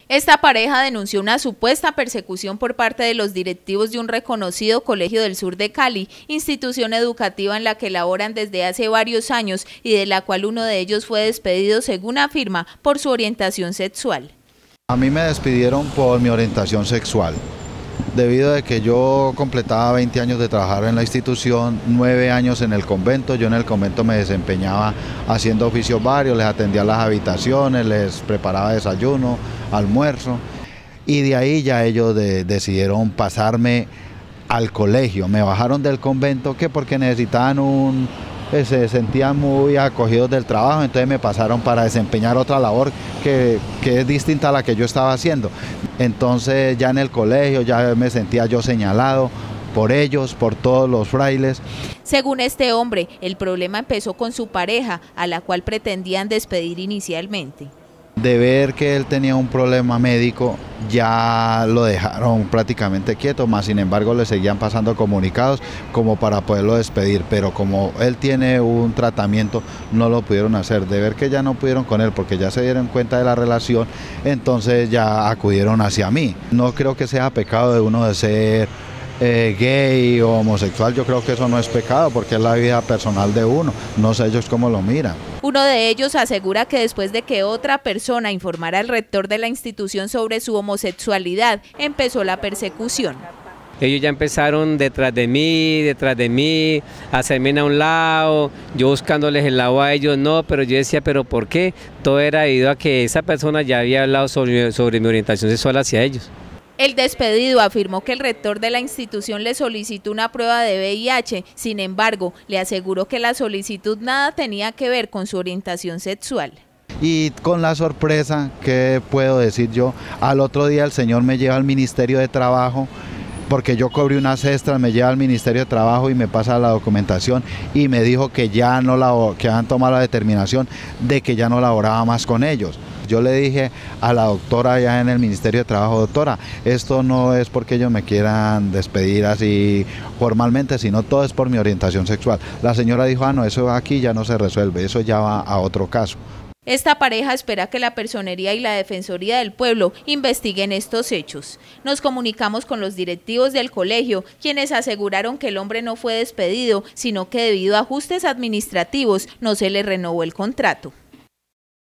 Esta pareja denunció una supuesta persecución por parte de los directivos de un reconocido colegio del sur de Cali, institución educativa en la que laboran desde hace varios años y de la cual uno de ellos fue despedido, según afirma, por su orientación sexual. A mí me despidieron por mi orientación sexual, debido a que yo completaba 20 años de trabajar en la institución, 9 años en el convento. Yo en el convento me desempeñaba haciendo oficios varios, les atendía las habitaciones, les preparaba desayuno, almuerzo, y de ahí ya ellos decidieron pasarme al colegio. Me bajaron del convento que porque necesitaban se sentían muy acogidos del trabajo, entonces me pasaron para desempeñar otra labor que es distinta a la que yo estaba haciendo. Entonces ya en el colegio ya me sentía yo señalado por ellos, por todos los frailes. Según este hombre, el problema empezó con su pareja, a la cual pretendían despedir inicialmente. De ver que él tenía un problema médico, ya lo dejaron prácticamente quieto, más sin embargo le seguían pasando comunicados como para poderlo despedir, pero como él tiene un tratamiento, no lo pudieron hacer. De ver que ya no pudieron con él porque ya se dieron cuenta de la relación, entonces ya acudieron hacia mí. No creo que sea pecado de uno de ser gay o homosexual. Yo creo que eso no es pecado porque es la vida personal de uno, no sé ellos cómo lo miran. Uno de ellos asegura que después de que otra persona informara al rector de la institución sobre su homosexualidad, empezó la persecución. Ellos ya empezaron detrás de mí, a hacerme a un lado, yo buscándoles el lado a ellos, no, pero yo decía, ¿pero por qué? Todo era debido a que esa persona ya había hablado sobre mi orientación sexual hacia ellos. El despedido afirmó que el rector de la institución le solicitó una prueba de VIH, sin embargo, le aseguró que la solicitud nada tenía que ver con su orientación sexual. Y con la sorpresa, ¿qué puedo decir yo? Al otro día el señor me lleva al Ministerio de Trabajo, porque yo cobré unas extras, me lleva al Ministerio de Trabajo y me pasa la documentación y me dijo que ya no que han tomado la determinación de que ya no laboraba más con ellos. Yo le dije a la doctora allá en el Ministerio de Trabajo, doctora, esto no es porque ellos me quieran despedir así formalmente, sino todo es por mi orientación sexual. La señora dijo, no, eso aquí ya no se resuelve, eso ya va a otro caso. Esta pareja espera que la Personería y la Defensoría del Pueblo investiguen estos hechos. Nos comunicamos con los directivos del colegio, quienes aseguraron que el hombre no fue despedido, sino que debido a ajustes administrativos no se le renovó el contrato.